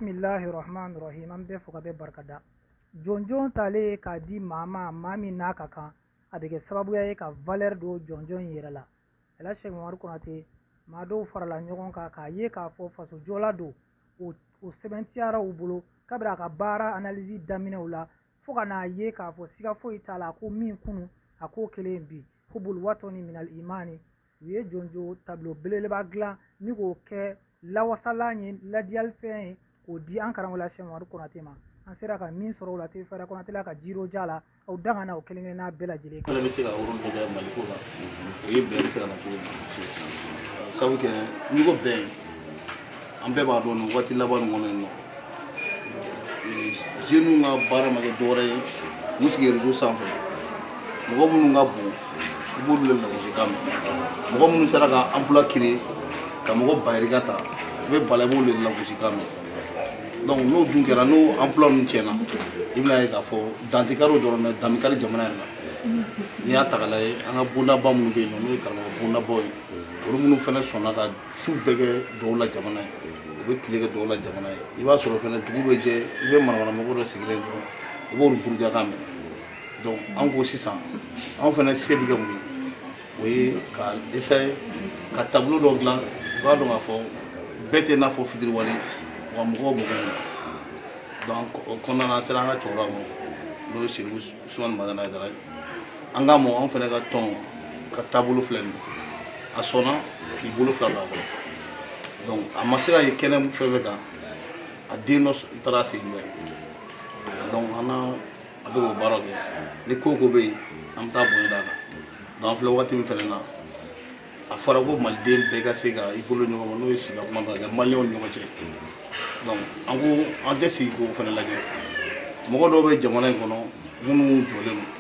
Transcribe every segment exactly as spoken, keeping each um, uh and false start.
Bismillahirrahmanirrahim. An bɛ fɔ ka bɛ barikada. Jɔnjɔn talen k'a di maa ma maa min n'a ka kan a bɛ kɛ sababuya ye ka valeur don jɔnjɔn in yɛrɛ la. Elhadji Sɛki Mamadu Konate maa dɔw farala ɲɔgɔn kan k'a ye k'a fɔ faso jɔla don o sɛbɛntiyara u bolo kabiri a ka baara analyse daminɛw la fo ka n'a ye k'a fɔ siga foyi t'a la ko min kunu a k'o kelen bi hubul watani minal imani u ye jɔnjɔn tableau belebeleba dilan ni k'o kɛ lawasalan ye ladiyali fɛn ye k'o di an karamɔgɔ Elhadji Sɛki Mamadu Konate ma an sera ka min sɔrɔ o la te fara Konate la ka jiro ja la aw danga na o kelen kelen n'a bɛɛ lajɛlen kan. Bɛ se ka rôle dɔ kɛ Mali ko la o ye bɛn bɛ se ka na cogo min sabu kɛ n'i ko bɛn an bɛɛ b'a dɔn nin waati laban nin kɔnɔ yen nɔ jeunes ka baara ma kɛ dɔwɛrɛ ye u sigi réseau sanfɛ mɔgɔ minnu ka bon i b'olu le lagosi kan mɛn mɔgɔ minnu sera ka emploi créer ka mɔgɔ bayirika ta i bɛ bala i b'olu le lagosi kan mɛn donc n'o dun kɛra n'o emploi ninnu tiɲɛna i bɛna ye k'a fɔ dantikaro dɔrɔn mɛ damikari jamana yɛrɛ la n'i y'a ta k'a lajɛ an ka bondaba minnu bɛ yen nɔ n'o ye karamɔgɔ bondabaw ye olu minnu fana sɔnna ka su bɛɛ kɛ dɔw la jamana ye u bɛ tile kɛ dɔw la jamana ye i b'a sɔrɔ fana dugu bɛ jɛ i bɛ manamanamɔgɔ dɔ sigilen dɔrɔn i b'olu buruja kan mɛn donc an ko sisan an fana se bɛ kɛ mun ye o ye ka essayer ka tableau dɔ dilan i b'a dɔn k'a fɔ bɛɛ tɛ i n'a fɔ fitiriwale wa mɔgɔw bɛ kɛ donc o kɔnɔna na an sera an ka cɛkɔrɔba ma n'o ye Seku Usumani Magana Haidara ye an k'a ma an fana ka tɔn ka taabolo filɛ nin ye a sɔnna k'i bolo fila don a kɔrɔ donc a ma se ka ye kɛnɛ fɛn fɛn kan a den dɔ taara a segin n'o donc an na a bɛ k'o baara kɛ ni ko o ko bɛ yen an bɛ taa bonya d'a kan donc an filɛ waati min fana na a fɔra ko maliden bɛɛ ka se ka i bolo ɲɔgɔn ma n'o ye sigi ka kuma ka kɛ maliyɛnw ni ɲɔgɔn cɛ donc an ko an tɛ sigi k'o fana lajɛ mɔgɔ dɔw bɛ jamana in kɔnɔ minnu jɔlen don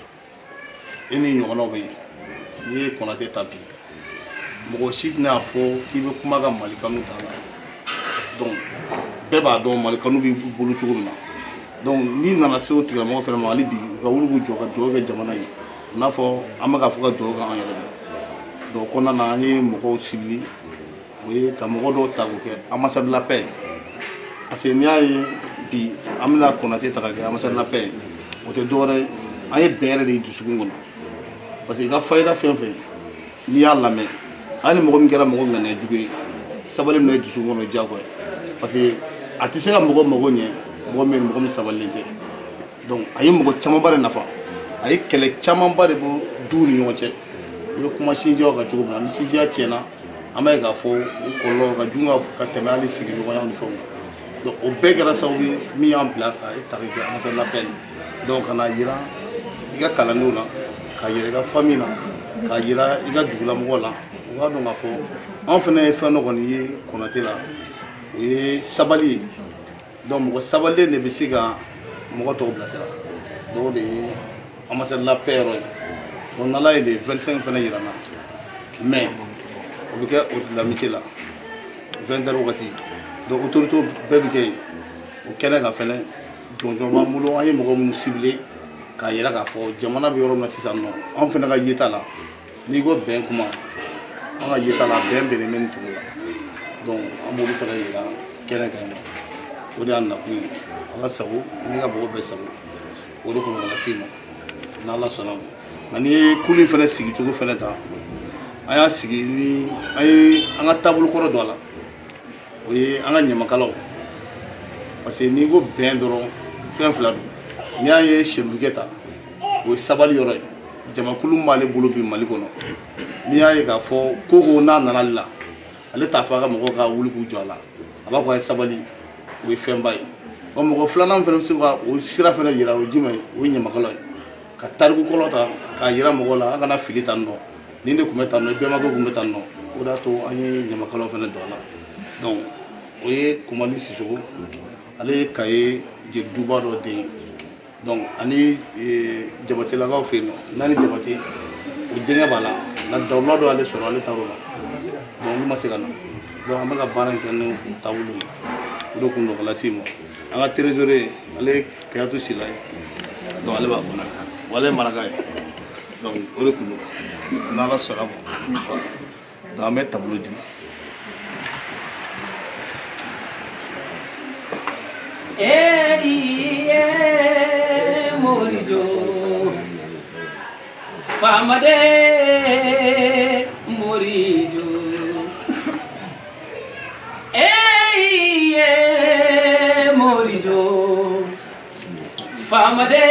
e ni ɲɔgɔnnaw bɛ yen n'i ye Konate ta bi mɔgɔ si tɛna fɔ k'i bɛ kuma ka Mali kanu ta la donc bɛɛ b'a dɔn Mali kanu b'i bolo cogo min na donc n'i nana se o tigilamɔgɔ fana ma hali bi u ka wuli k'u jɔ ka dugawu kɛ jamana ye i n'a fɔ an bɛ ka fɔ ka dugawu kɛ an yɛrɛ de donc kɔnɔna na an ye mɔgɔw sibili o ye ka mɔgɔ dɔw ta k'o kɛ ambassade de la paix parce que n'i y'a ye bi an bɛna Konate ta ka kɛ ambassade de la paix o tɛ dɔwɛrɛ ye an ye bɛn yɛrɛ de ye dusukun kɔnɔ parce que i ka fayida fɛn fɛn n'i y'a lamɛn hali mɔgɔ min kɛra mɔgɔ ŋaniya jugu ye sabali min ye dusukun kɔnɔ diyagoya parce que a tɛ se ka mɔgɔ mago ɲɛ mɔgɔ min mɔgɔ min sabalilen tɛ donc a ye mɔgɔ camanba de nafa a ye kɛlɛ camanba de bɔ duw ni ɲɔgɔn cɛ i bɛ kuma sinjiyaw kan cogo min na ni sinjiya tiɲɛna an b'a ye k'a fɔ o kɔlɔlɔ ka jugu ka tɛmɛ hali sigiɲɔgɔnya ni fɛnw donc o bɛɛ kɛra sababu ye min y'an bila ka e ta kɛ ambassade de la paix donc ka na yira i ka kalandenw na ka yira i ka famille na ka yira i ka dugulamɔgɔw la u b'a dɔn k'a fɔ anw fana ye fɛn dɔ kɔni ye Konate la o ye sabali ye donc mɔgɔ sabalilen de bɛ se ka mɔgɔ tɔw bilasira donc o de ye ambassade de la paix yɔrɔ ye donc n'Ala ye le vingt-cinq fana yira n na mais o bɛ kɛ o de l'amitié la vingt heures wagati donc autorité bɛɛ bɛ kɛ yen o kɛnɛ kan fɛnɛ jɔnjɔn b'an bolo an ye mɔgɔ minnu ciblé k'a yira k'a fɔ jamana bɛ yɔrɔ min na sisan nɔ anw fana ka yeta la n'i ko bɛn kuma an ka yeta la bɛn bɛnnen bɛ nin cogo la donc an b'olu fana yira kɛnɛ kan yen o de y'an nakun ye an ka sago n'i ka mɔgɔ bɛɛ sago o de kɔnɔ ka s'i ma n'Ala sɔnna ma nka n'i ye kulu in fana sigi cogo fana ta an y'a sigi ni an ye an ka taabolo kɔrɔ don a la o ye an ka ɲamakalaw parce que n'i ko bɛn dɔrɔn fɛn fila don n'i y'a ye Cheick ta o ye sabali yɔrɔ ye jamakulu min b'ale bolo bi Mali kɔnɔ n'i y'a ye k'a fɔ ko ko n'a nana ale la ale t'a fɔ a ka mɔgɔw ka wuli k'u jɔ a la a b'a fɔ a ye sabali o ye fɛnba ye wa mɔgɔ filanan fana bɛ se ka o sira fana yira o ye jumɛn ye o ye ɲamakalaw ye ka tariku kɔlɔ ta k'a yira mɔgɔw la an kana fili tan nɔ ni ne tun bɛ tan nɔ bɛnbakɛw tun bɛ tan nɔ o de y'a to an ye ɲamakalaw fana don a la donc o ye Kumani Sisoko ale ye Kaye jeli duba dɔ den ye donc ani Jabatelakaw fɛ yen nɔ Nani Jabate o denkɛ b'a la nka Dawula dɔ y'ale sɔrɔ ale taar'o la donc olu ma se ka na donc an bɛ ka baara in kɛ n'o taabolo ye o de tun don ka lase ma an ka trésorier ale ye Kayatu Sila ye donc ale b'a kɔnɔ wa ale ye maraka ye donc o de tun don n'Ala sɔnna ma donc an bɛ tableau di Hey, yeah, Morijo. Famade Morijo. Hey, yeah, Morijo. Famade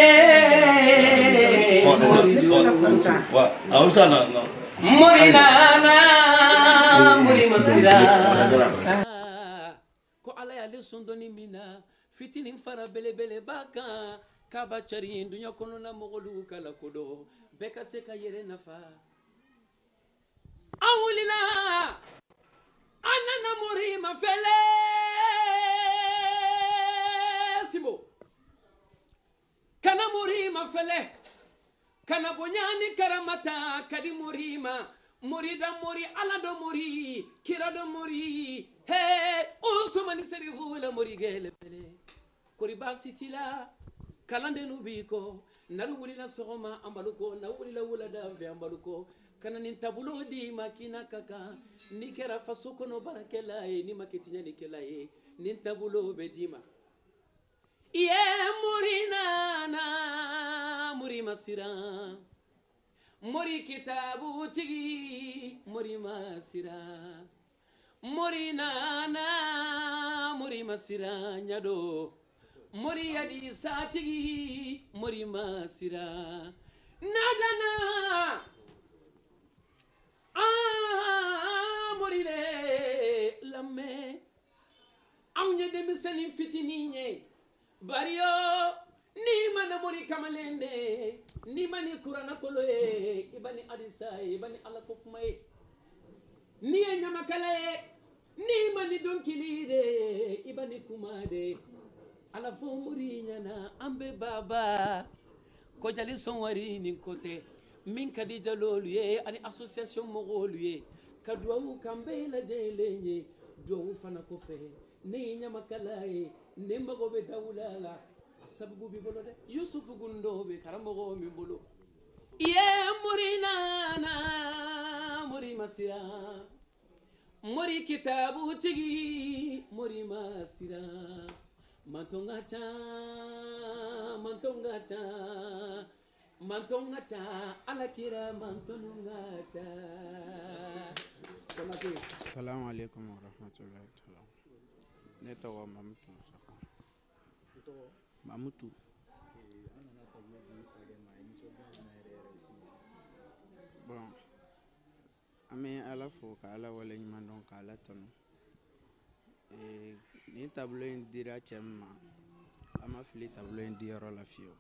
Morijo. Morinana Mori Masira. Ko ala ya leson doni mina fitinin fara bele bele baka kaba chari dunya kono na mogolu kala kodo beka seka yere nafa awulila anana Mori mafele sibo kana Mori mafele kana bonyani karamata kadi Morima Morida Mori alado Mori kirado Mori he usumani serivu la Mori gele pele koriba sitila kalande nubiko naru wulila sogoma ambaluko na wulila wulada ve ambaluko kana nintabulo di makina kaka nikera fasuko no barakela e ni maketinya nikela e nintabulo bedima iye Morina na Mori Masira Mori kitabu tigi Mori Masira Mori nana Mori Masira nyado Mori yadi satigi Mori Masira nadana ah Mori le lame awnye demisani fitininye Bario ni mana Mori kamalende ni mani kurana koloe ibani adisa ibani alakokumae ni nyamakale ni mani donkilide ibani kumade ala fo Mori nyana ambe baba ko jali sonwari ni kote min kadija lolu ye ani association mogolu ye kadwa kambe la jelenye do fana ko fe ni nyamakala e ne mago be dawlala sababu bi bolo de Yusuf gundo be karamogo mi bolo ye Mori nana Mori Masira Mori kitabu tigi Mori Masira mantonga cha mantonga cha mantonga cha alakira mantonga cha. Assalamu alaikum wa rahmatullahi ta'ala. Ne tawa Mamutu Saka. Mamutu. Bon. Ami ala fo ka ala wale ɲuman dɔn ka ala tanu. Eh, ni tableau in dira cɛ min ma, an ma fili tableau in diyɔrɔ la fiyewu.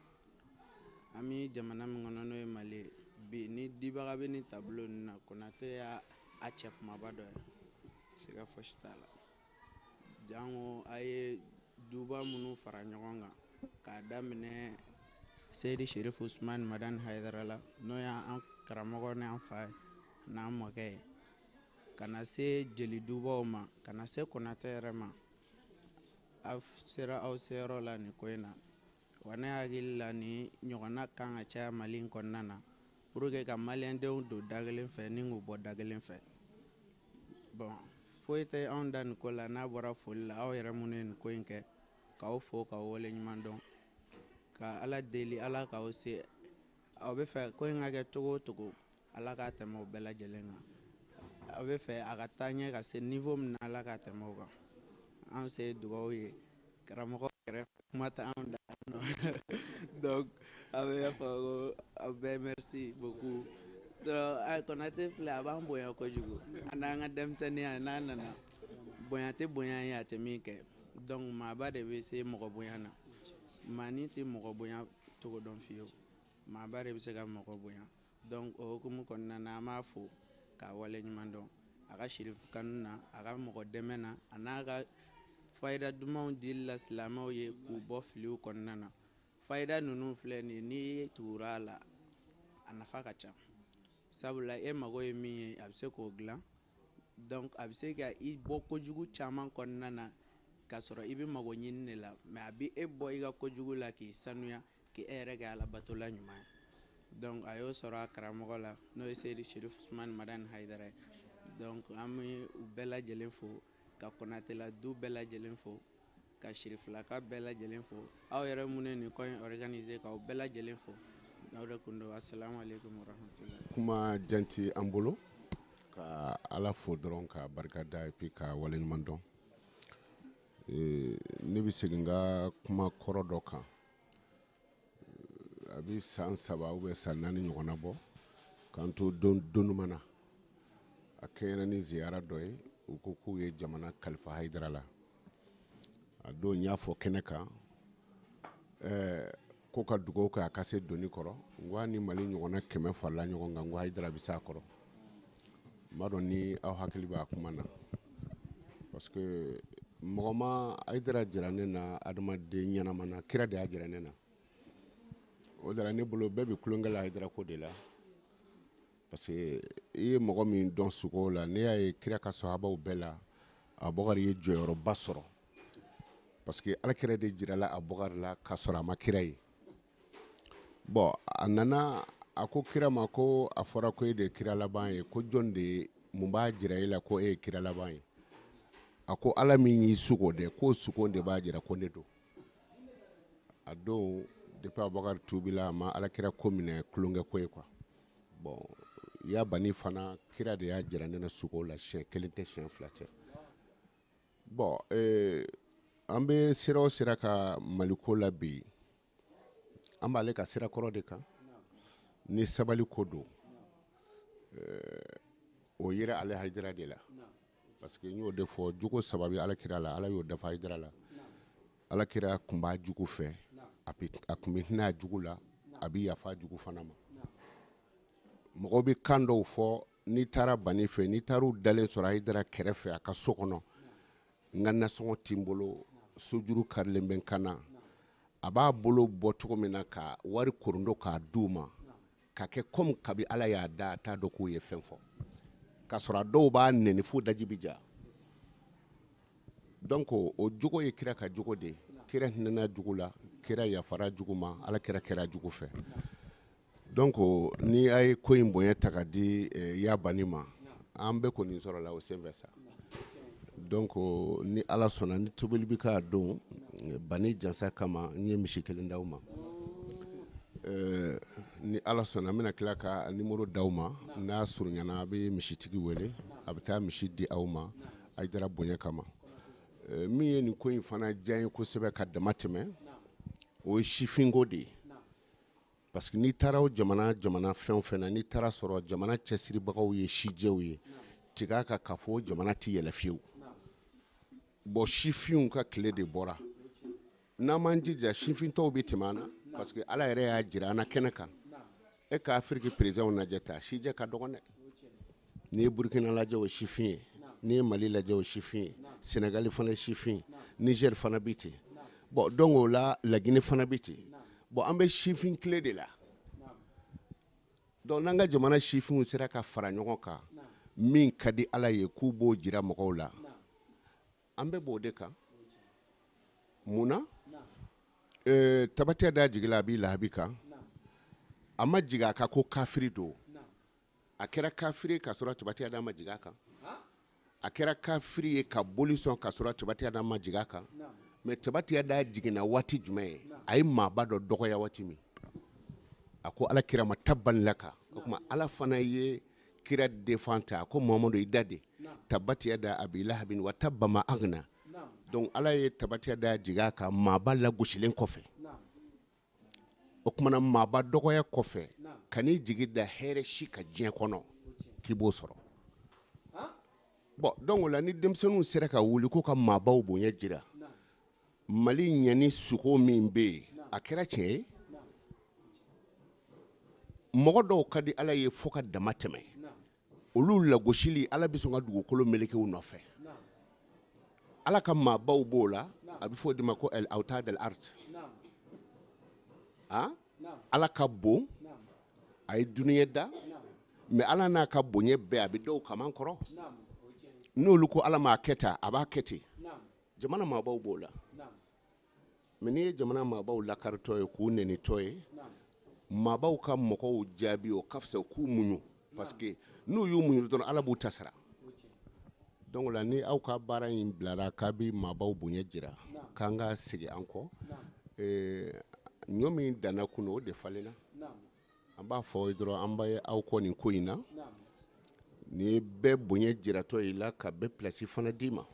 Ami jamana min kɔnɔ n'o ye Mali bi ni dibaga bɛ ni tableau in na Konate y'a a cɛ kumaba dɔ ye. Siga fosi t'a la. Jango a ye duba minnu fara ɲɔgɔn kan k'a daminɛ Seydi Sherif Usman Madani Hayidara la n'o y'an karamɔgɔ n'an fa ye n'an mɔkɛ ye ka na se jeli dubaw ma ka na se Konate yɛrɛ ma aw sera aw seyɔrɔ la nin ko in na wa ne hakili la ni ɲɔgɔnna kan ka caya Mali in kɔnɔna na pour que ka maliyɛndenw don da kelen fɛ ni k'u bɔ da kelen fɛ. Bon foyi tɛ anw da nin ko la n'a bɔra foli la aw yɛrɛ minnu ye nin ko in kɛ k'aw fo k'aw wale ɲuman dɔn ka ala deli ala k'aw se aw bɛ fɛ ko in ka kɛ cogo o cogo ala k'a tɛmɛ o bɛɛ lajɛlen kan aw bɛ fɛ a ka taa ɲɛ ka se niveau min na ala k'a tɛmɛ o kan anw se dugawu ye karamɔgɔ kɛrɛfɛ kuma tɛ anw da donc aw bɛ fɔ ko aw bɛɛ merci beaucoup. Konate filɛ a b'an bonya kojugu a n'an ka denmisɛnninya n'a nana bonya tɛ bonya ye a tɛ min kɛ donc maaba de bɛ se mɔgɔ bonya na maa ni tɛ mɔgɔ bonya cogo dɔn fiyewu maaba de bɛ se ka mɔgɔ bonya donc o hukumu kɔnɔna na an b'a fo k'a wale ɲuman dɔn a ka sirifu kanu na a ka mɔgɔ dɛmɛ na a n'a ka fayida dumanw dili la silamɛw ye k'u bɔ filiw kɔnɔna na fayida ninnu filɛ nin ye n'i tugura a la a nafa ka ca sabula e mago ye min ye a bɛ se k'o dilan donc a bɛ se ka i bɔ kojugu caman kɔnɔna na k'a sɔrɔ i bɛ mago ɲini de la mais a bɛ e bɔ i ka kojugu la k'i sanuya k'e yɛrɛ kɛ alabatola ɲuman ye donc a y'o sɔrɔ a karamɔgɔ la n'o ye Seydi Sherif Usman Madani Hayidara ye donc an bɛ u bɛɛ lajɛlen fo ka Konatela du bɛɛ lajɛlen fo ka Sirifilaka bɛɛ lajɛlen fo aw yɛrɛ mun ye nin ko in organiser k'aw bɛɛ lajɛlen fo n'aw de kun don assalamu alaikum wa rahmatullahi. Kuma janti an bolo ka Ala fo dɔrɔn ka barika da et puis ka waleɲuman dɔn. Ne bɛ segin ka kuma kɔrɔ dɔ kan a bɛ san saba ou bien san naani ɲɔgɔnna bɔ k'an to don donuma na a kɛɲɛna ni ziyara dɔ ye u ko k'u ye jamana kalifa Hayidara la a don n y'a fɔ kɛnɛ kan ɛɛ ko ka dugawu kɛ a ka se doni kɔrɔ n ko ni Mali ɲɔgɔnna kɛmɛ farala ɲɔgɔn kan n ko Hayidara bɛ s'a kɔrɔ n b'a dɔn ni aw hakili b'a kuma na parce que mɔgɔ ma Hayidara jira ne na adamaden ɲɛnama na kira de y'a jira ne na o dara ne bolo bɛɛ bɛ kulonkɛ la Hayidara ko de la parce que i ye mɔgɔ min dɔn suko la ne y'a ye kira ka sahabaw bɛɛ la Abubakar ye jɔyɔrɔba sɔrɔ parce que alakira de jirala Abubakar la ka sɔrɔ a ma kira ye bon a nana a ko kira ma ko a fɔra ko e de ye kira laban ye ko jɔn de mun b'a jira e la ko e ye kira laban ye a ko Ala min y'i sugo dɛ ko sugo de b'a jira ko ne don a don depuis Abubakar tubila a ma alakira ko minɛ kulonkɛ ko ye quoi bon ya bani fana kira de y'a jira ne na sugo la siɲɛ kelen tɛ siɲɛ fila tɛ bon eh, an bɛ sira o sira ka Maliko la bi an b'ale ka sira kɔrɔ de kan ni sabali ko don eh, o yera ale Hayidara de la parce que n y'o de fɔ jugo sababi alakira la Ala y'o dafa Hayidara la alakira kun b'a jugu fɛ a kun bɛ hinɛ a jugu la a bɛ yafa jugu fana ma mɔgɔw bɛ kan dɔw fɔ n'i taara bani fɛ n'i taara u dalen sɔrɔ Hayidara kɛrɛfɛ a ka so kɔnɔ n ka nasɔngɔ tɛ n bolo sojuru karilen bɛ n kan na a b'a bolo bɔ cogo min na ka wari korondo k'a d'u ma ka kɛ comme kabi Ala y'a da a t'a dɔn k'u ye fɛn fɔ ka sɔrɔ a dɔw b'a nɛni fo daji bɛ ja donc o jogo ye kira ka jogo de kira hinɛna jugu la kira yafara jugu ma Ala kira kɛra jugu fɛ donc ni a ye ko in bonya ta ka di eh, ya bani ma an bɛɛ kɔni sɔrɔ la o senfɛ sa donc ni Ala sɔnna ni tobili bɛ k'a don bani jansa kama n ye misi kelen d'aw ma euh, ni Ala sɔnna n bɛna tila ka numéro d'aw ma n'a surunyana a bɛ misitigi wele a bɛ taa misi di aw ma Hayidara bonya kama euh, min ye nin ko in fana diya n ye kosɛbɛ ka dama tɛmɛ o ye sifinko de ye parce que n'i taara o jamana jamana fɛn o fɛn na n'i taara sɔrɔ jamana cɛsiribagaw ye sijɛw ye tigɛ ka ka fɔ jamana tɛ yɛlɛ fiyewu bon sifinw ka tile de bɔra n'an m'an jija sifintɔw bɛ tɛmɛ an na parce que Ala yɛrɛ y'a jira an na kɛnɛ kan e ka Afiriki présidents lajɛ ta sijɛ ka dɔgɔn dɛ n'i ye Burkina lajɛ o sifin ye n'i ye Mali lajɛ o sifin ye Senegali fana ye sifin ye Niger fana bɛ ten bon donc o la Laginɛ fana bɛ ten bon an bɛ sifin tile de la donc n'an ka jamana sifinw sera ka fara ɲɔgɔn kan min ka di Ala ye k'u b'o jira mɔgɔw la an bɛ b'o de kan mun na eh, Tabatiya da jigila a b'i lahabi kan a ma jigin a kan ko kafiri don a kɛra kafiri ka sɔrɔ Tabatiya da ma jigin a kan a kɛra kafiri ye ka boli sɔn ka sɔrɔ Tabatiya da ma jigin a kan mais Tabatiya da jiginna waati jumɛn ye a ye maaba dɔ dɔgɔya waati min a ko Ala kira ma tabban laka o kuma Ala fana ye kira defanta a ko Muhamadu i da de Tabatiya da abi lahabin wa tabba ma agna donc Ala ye Tabatiya da jigin a kan maaba lagosilen kɔfɛ o kumana maaba dɔgɔya kɔfɛ kan'i jigi da hɛrɛ si ka diɲɛ kɔnɔ k'i b'o sɔrɔ bon donc o la ni denmisɛnninw sera ka wuli ko ka maabaw bonya jira Mali ɲani suko min bɛ yen a kɛra tiɲɛ ye mɔgɔ dɔw ka di Ala ye fo ka dama tɛmɛ olu lagosili Ala bɛ sɔn ka dugukolo melekew nɔfɛ Ala ka maabaw b'o la a bɛ fɔ o de ma ko el awtad el ard ah Ala ka bon a ye duniya da mais Ala n'a ka bonya bɛɛ a bɛ dɔw kaman kɔrɔ n'olu ko Ala m'a kɛ tan a b'a kɛ ten jamana maabaw b'o la mais n'i ye jamana maabaw lakaritɔ ye k'u nenitɔ ye maabaw ka mɔgɔw jaabi o ka fisa k'u muɲu parce que n'u y'u muɲu dɔrɔn Ala b'u ta sara donc la ni aw ka baara in bilara k'a bi maabaw bonya jira k'an ka sigi an kɔ ɲɔ min danna kunun o de falenna an b'a fɔ dɔrɔn an bɛ aw kɔ nin ko in na ni bɛɛ bonya jiratɔ i la ka bɛɛ pilasi fana d'i ma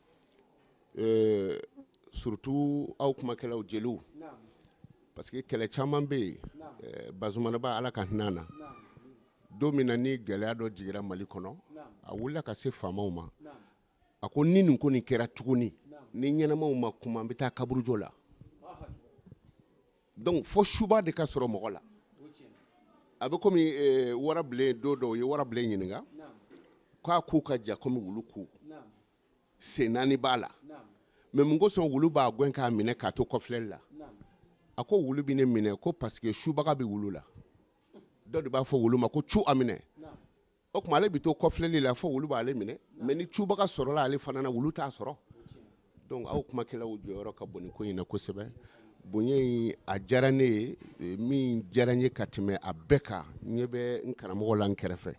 surtout aw kumakɛlaw jeliw parce que kɛlɛ caman bɛ yen Bazumana b'a ala ka hinɛ na don min na ni gɛlɛya dɔ jigira Mali kɔnɔ a wulila ka se faamaw ma a ko ni nin ko nin kɛra tuguni ni ɲɛnamaw ma kuma an bɛ taa kaburujo la donc fo suba de ka sɔrɔ mɔgɔ la a bɛ komi warabilen don dɔw ye warabilen ɲininka k'a k'u ka ja komi wulu ku sen naani b'a la mais mun kosɔn wulu b'a gɛn k'a minɛ k'a to kɔfilɛli la a ko wulu bɛ ne minɛ ko parce que subaga bɛ wulu la dɔ de b'a fɔ wulu ma ko cu a minɛ o tuma ale bɛ to kɔfilɛli la fo wulu b'ale minɛ mais ni cubaga sɔrɔla ale fana na wulu t'a sɔrɔ donc aw kumakɛlaw jɔyɔrɔ ka bon nin ko in na kosɛbɛ bonya in a diyara ne ye min diyara n ye ka tɛmɛ a bɛɛ kan n ɲɛ bɛ n karamɔgɔ la n kɛrɛfɛ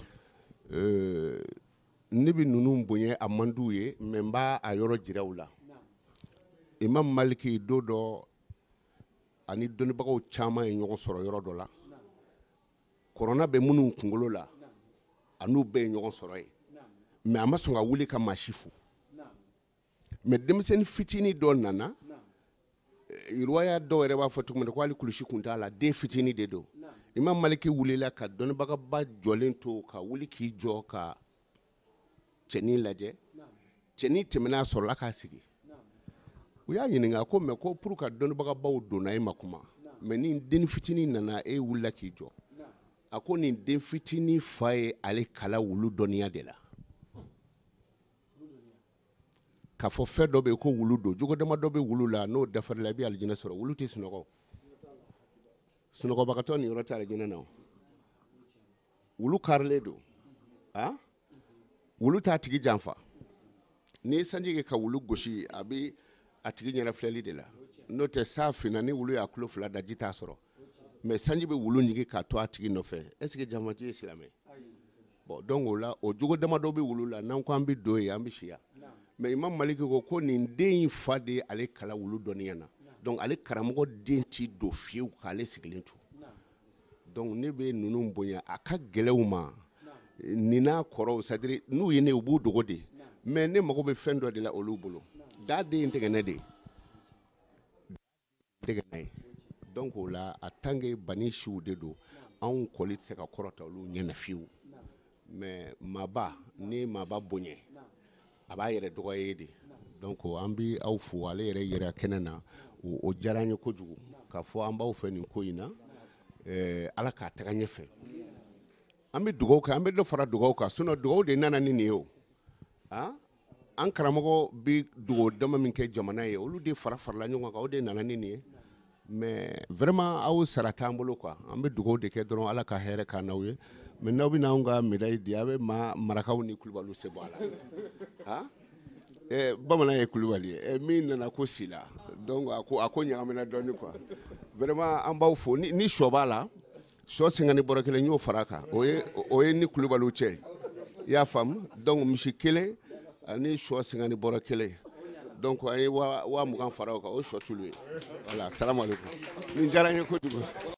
ne bɛ ninnu bonya a man d'u ye mais n b'a a yɔrɔ jira u la Imam Maliki don dɔ ani dɔnnibagaw caman ye ɲɔgɔn sɔrɔ yɔrɔ dɔ la kɔrɔna bɛ minnu kunkolo la a n'u bɛɛ ye ɲɔgɔn sɔrɔ ye mais a ma sɔn ka wuli ka maa si fo mais denmisɛnnin fitinin dɔ nana riwaya dɔw yɛrɛ b'a fɔ cogo min na ko hali kulusi kun t'a la den fitinin de don Imam Maliki wulila ka dɔnnibagaba jɔlen to ka wuli k'i jɔ ka cɛnin lajɛ cɛnin tɛmɛna a sɔrɔla k'a sigi u y'a ɲininka ko mais ko pour ka dɔnnibagabaw donna e ma kuma mais ni den fitinin nana e wulila k'i jɔ a ko nin den fitinin fa ye ale kala wulu dɔnniya de la k'a fɔ fɛn dɔ bɛ yen ko wulu don jogo dama dɔ bɛ wulu la n'o dafarila i bɛ alijinɛ sɔrɔ wulu tɛ sunɔgɔ sunɔgɔbagatɔ nin yɔrɔ tɛ alijinɛ na wulu karilen don ah wulu t'a tigi janfa n'i ye sanji kɛ ka wulu gosi a bɛ a tigi ɲɛna filɛli de la n'o tɛ sa finna ni wulu y'a tulo fila da ji t'a sɔrɔ mais sanji bɛ wulu ɲigi k'a to a tigi nɔfɛ est ce que jamati ye silamɛ bon donc o la o jogo dama dɔ bɛ wulu la n'an ko an bɛ don yen an bɛ siya mais Imam Maliki ko ko nin den in fa de ye ale kala wulu dɔnniya na donc ale karamɔgɔ den ti don fiyewu k'ale sigilen to donc ne bɛ ninnu bonya a ka gɛlɛw ma nin n'a kɔrɔw c'est à dire n'u ye ne u b'u dogo de mais ne mago bɛ fɛn dɔ de la olu bolo da den tɛgɛ ne de tɛgɛ ne ye donc o la a tant que bani siw de don anw kɔli tɛ se ka kɔrɔta olu ɲɛna fiyewu mais maaba ni maaba bonya a b'a yɛrɛ dɔgɔya ye de donc an bɛ aw fo ale yɛrɛ yɛrɛ kɛnɛ na o diyara an ye kojugu k'a fɔ an b'aw fɛ nin ko in na ala k'a taga ɲɛfɛ an bɛ dugawu kɛ an bɛ dɔ fara dugawu kan sinon dugawu de nana ni nin ye o an karamɔgɔ bɛ dugawu dama min kɛ jamana ye olu de fara farala ɲɔgɔn kan o de nana ni nin ye mais vraiment aw sara t'an bolo quoi an bɛ dugawu de kɛ dɔrɔn ala ka hɛrɛ k'an n'aw ye mais n'aw bɛ n'anw ka médaille di a bɛ maa marakaw ni kulubaliw se bɔ a la han bamanan ye kulubali ye min nana ko sila donc a ko a ko ɲagamina dɔɔni quoi vraiment an b'aw fo ni ni sɔ b'a la sɔ sengani bɔrɔ kelen n y'o fara a kan o ye o ye ni kulubaliw cɛ i y'a faamu donc misi kelen ani sɔ sengani bɔrɔ kelen donc an ye wa wa mugan fara o kan o sɔ tulu ye voilà salamu aleykum nin diyara n ye kojugu